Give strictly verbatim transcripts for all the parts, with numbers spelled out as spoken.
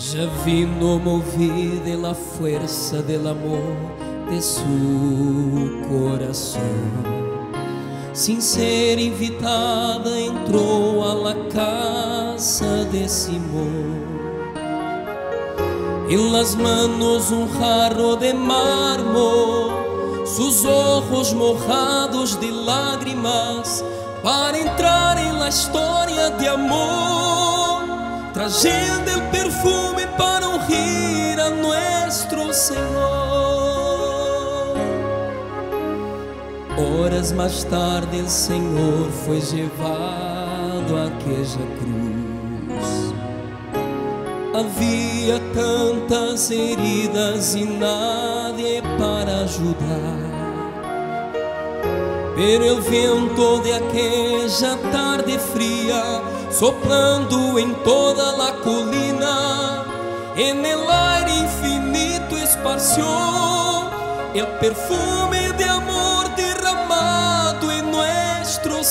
Ya vino movida en la fuerza del amor de su corazón. Sin ser invitada entró a la casa de Simón. En las manos un jarro de mármol, sus ojos mojados de lágrimas, para entrar en la historia de amor, trayendo el perfume para ungir a nuestro Señor. Horas más tarde el Señor fue llevado a aquella cruz. Havia tantas heridas y nadie para ayudar. Pero el viento de aquella tarde fría, soplando en toda la colina, en el aire infinito esparció el perfume de amor derramado en nuestro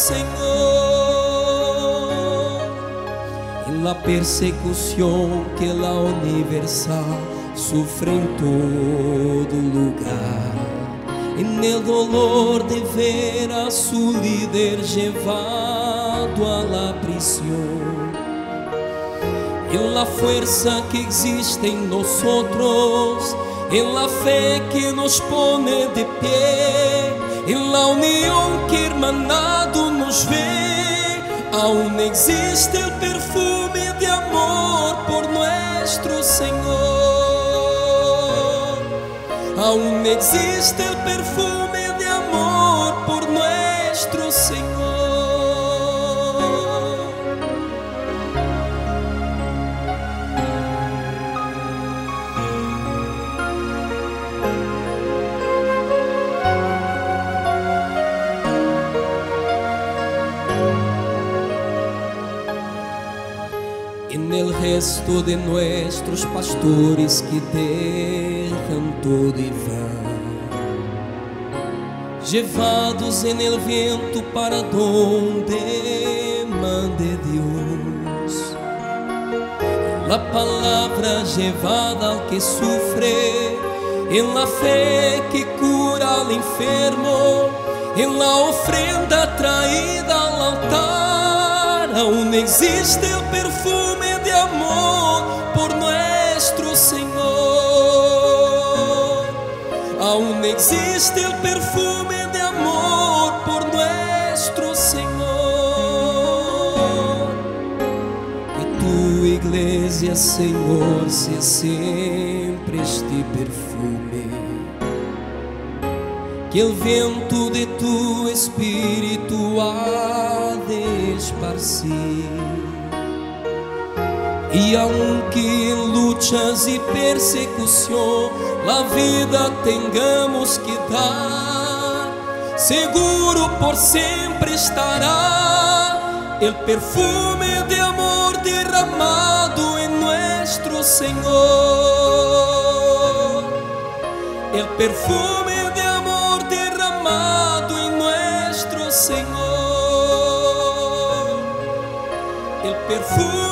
Señor. En la persecución que la universal sufre en todo lugar, en el dolor de ver a su líder llevado a la prisión, en la fuerza que existe en nosotros, en la fe que nos pone de pie, en la unión que hermanado nos ve, aún existe el perfume de amor por nuestro Señor. Aún existe el perfume de amor por nuestro Señor. En el gesto de nuestros pastores que dejan todo y van, llevados en el viento para donde mande Dios, la palabra llevada al que sufre, en la fe que cura al enfermo, en la ofrenda traída al altar, aún existe el perfume de amor por nuestro Señor. Aún existe el perfume de amor por nuestro Señor. Que tu iglesia, Señor, sea siempre este perfume, que el viento de tu espíritu ha de esparcir. Y aunque en luchas y persecución la vida tengamos que dar, seguro por siempre estará el perfume de amor derramado en nuestro Señor. El perfume de amor derramado en nuestro Señor. El perfume